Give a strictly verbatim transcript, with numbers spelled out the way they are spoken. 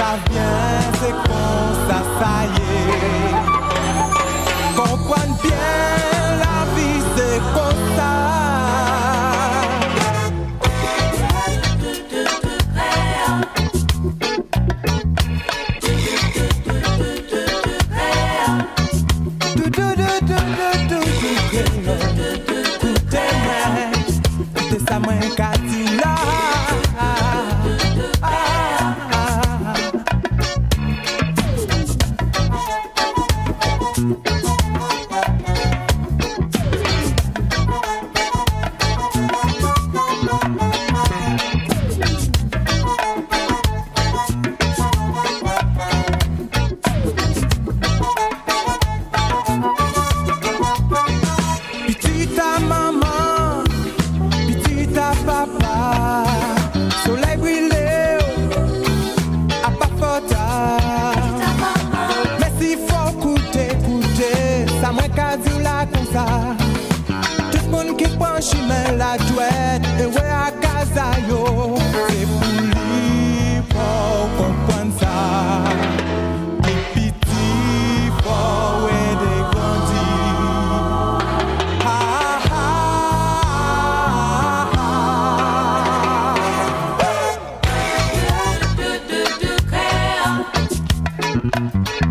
ça vient, c'est con, ça, ça y est. Comprendre bien la vie, c'est comme ça. Ça m'a qu'à là. Petite maman, petite papa, soleil brûlé, à pas faute. Mais s'il faut coûter, coûter, ça m'a qu'à dire là comme ça. Tout le monde qui prend chemin la douette, et ouais à casa yo, c'est pour lui pour comprendre ça. Les petits pour ouais des grandis. Ah ah ah ah.